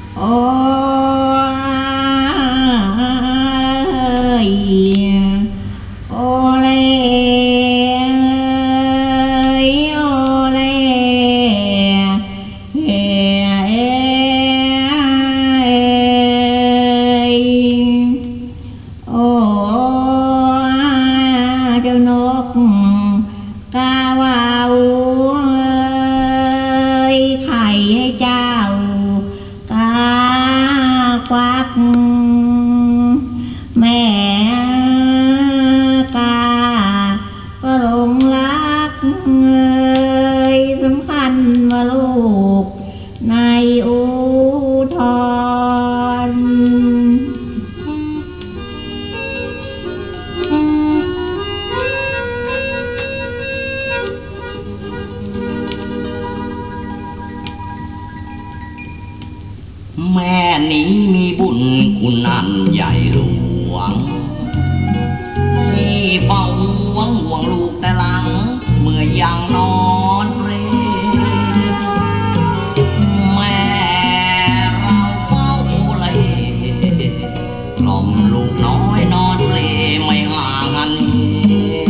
โอ้ยโอเลโอเลเฮ้โอ้เจ้านกกาวาวไข่ให้เจ้ากาควักแม่กาก็หลงรักสำคัญว่าลูกในอุทธรแม่นี้มีบุญคุณอันใหญ่หลวงที่เฝ้าห่วงลูกแต่หลังเมื่อยังนอนเปรแม่เราเฝ้าเลยกล่อมลูกน้อยนอนเปรไม่ห่างกัน